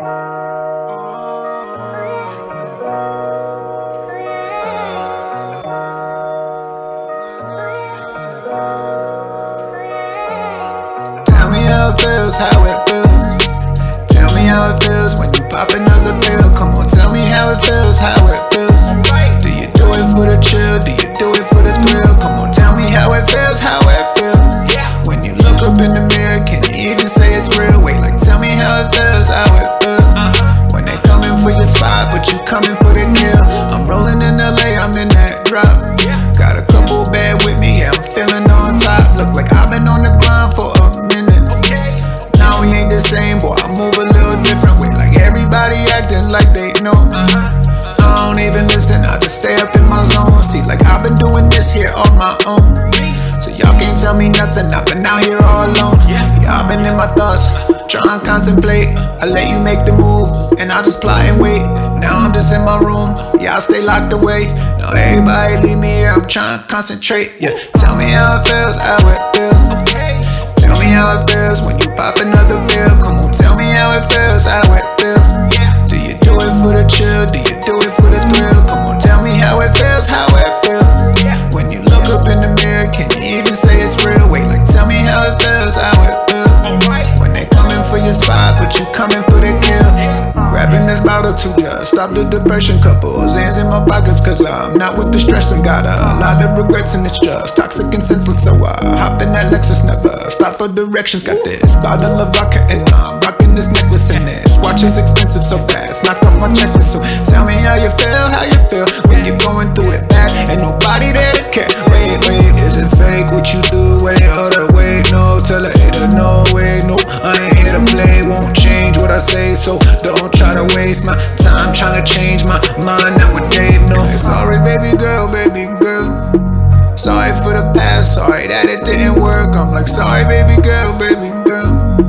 Tell me how it feels, how it feels. Tell me how it feels when you pop another pill. Come on, tell me how it feels, how it feels. Do you do it for the chill? Do you do it for the thrill? Come on, tell me how it feels, how it feels. When you look up in the mirror, can you even say it's real? Wait, like tell me how it feels, how it feels. When they coming for your spot, but you coming for the kill. I'm rolling in LA, I'm in that drop. Got a couple bad with me, yeah, I'm feeling on top. Look like I've been on the grind for a minute. Now we ain't the same, boy, I move a little different. Wait, like everybody acting like they know. I don't even listen, I just stay up in my zone. See, like I've been doing this here on my own. So y'all can't tell me nothing, I've been out here all alone. Yeah, I've been in my thoughts, trying to contemplate. I let you make the move, and I just plot and wait. Now I'm just in my room, yeah, I stay locked away. Now everybody leave me here, I'm trying to concentrate. Yeah, tell me how it feels, how it feels. Tell me how it feels when you pop another pill. Come on, tell me how it feels, how it feels. Do you do it for the chill? Do you do it for the thrill? Come on, tell me how it feels, how it feels. When you look up in the mirror, can you even say it's real? Wait, like tell me how it feels, how it feels. When they coming for your spot, but you coming for the kill. Grabbing this bottle to just stop the depression. Couple Zans in my pockets, cause I'm not with the stress. And got a lot of regrets, and it's just toxic and senseless. So I hop in that Lexus, never stop for directions. Got this bottle of vodka, and I'm rocking this necklace. And this watch is expensive, so fast, knocked off my checklist. So tell me how you feel when you're going through it bad. Ain't nobody there to care. Wait, is it fake what you do? Wait, hold up, wait, no. Tell a hater, no, wait, no. I ain't here to play, won't change what I say. So don't try to waste my time trying to change my mind nowadays, no. Sorry, baby girl, baby girl. Sorry for the past, sorry that it didn't work. I'm like, sorry, baby girl, baby girl.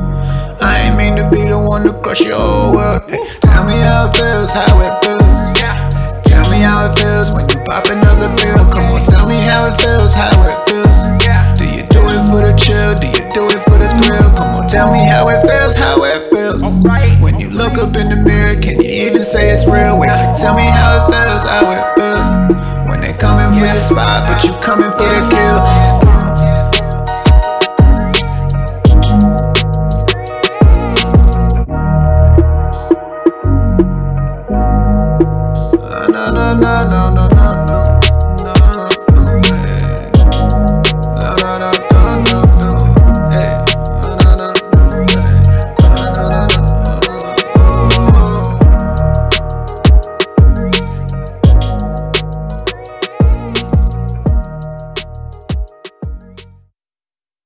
I ain't mean to be the one to crush your whole world. Hey, tell me how it feels, how it feels. Tell me how it feels when you pop another pill. Come on, tell me how it feels, how it feels. Do you do it for the chill? Do you do it for the thrill? Come on, tell me how it feels, how it feels. When you look up in the mirror, can you even say it's real? Wait, like, tell me how it feels, how it feels. When they coming for your spot, but you coming for the kill.